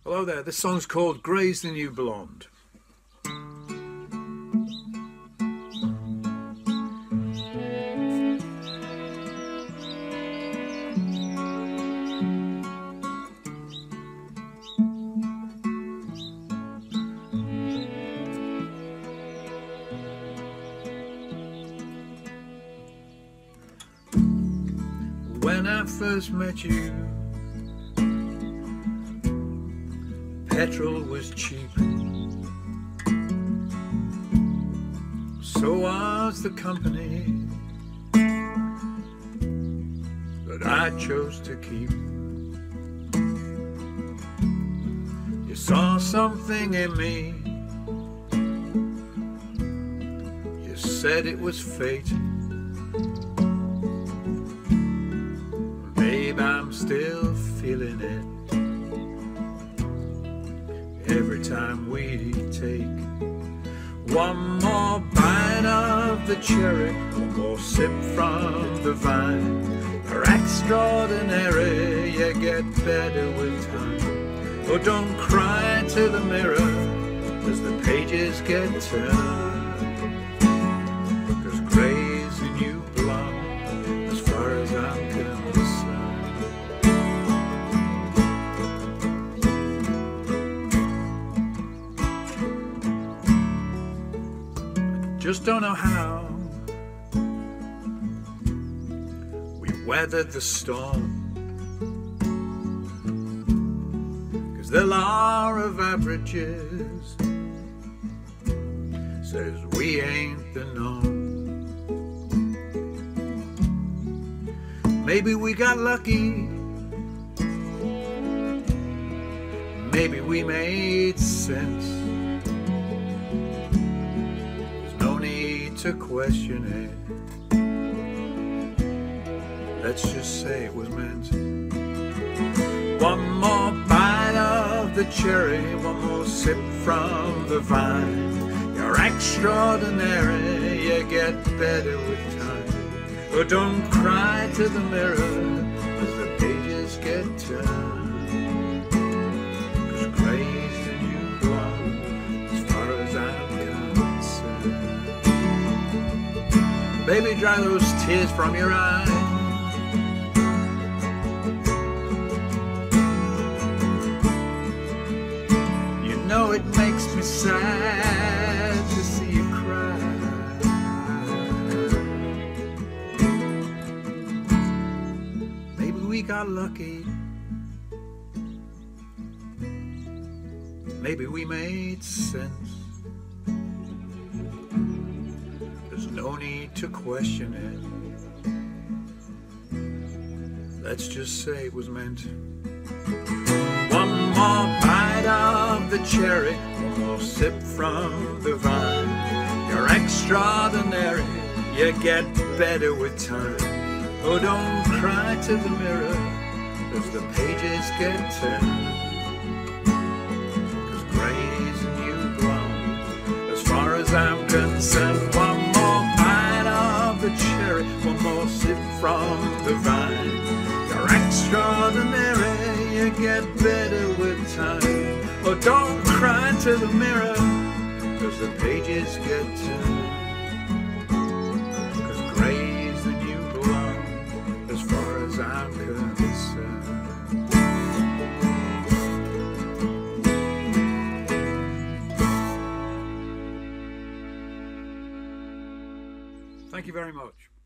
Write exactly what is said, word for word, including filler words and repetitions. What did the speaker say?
Hello there, this song's called Grey's the New Blonde. When I first met you, petrol was cheap, so was the company that I chose to keep. You saw something in me, you said it was fate. Babe, I'm still feeling it every time we take one more bite of the cherry, one more sip from the vine. You're extraordinary, you get better with time. Oh, don't cry to the mirror as the pages get turned, 'cause grey's the new blonde as far as I'm concerned. Just don't know how we weathered the storm, 'cause the law of averages says we ain't the norm. Maybe we got lucky, maybe we made sense. To question it, let's just say it was meant. One more bite of the cherry, one more sip from the vine. You're extraordinary, you get better with time. Oh, don't cry to the mirror as the pages get turned, 'cause grey's the new blonde as far as I'm concerned. Baby, dry those tears from your eyes. You know it makes me sad to see you cry. Maybe we got lucky, maybe we made sense. No need to question it, let's just say it was meant. One more bite of the cherry, one more sip from the vine. You're extraordinary, you get better with time. Oh, don't cry to the mirror as the pages get turned, 'cause grey's the new blonde as far as I'm concerned. One the cherry, one more sip from the vine. You're extraordinary, you get better with time. Oh, don't cry to the mirror, 'cause the pages get turned, 'cause grey's the new blonde as far as I'm concerned. Thank you very much.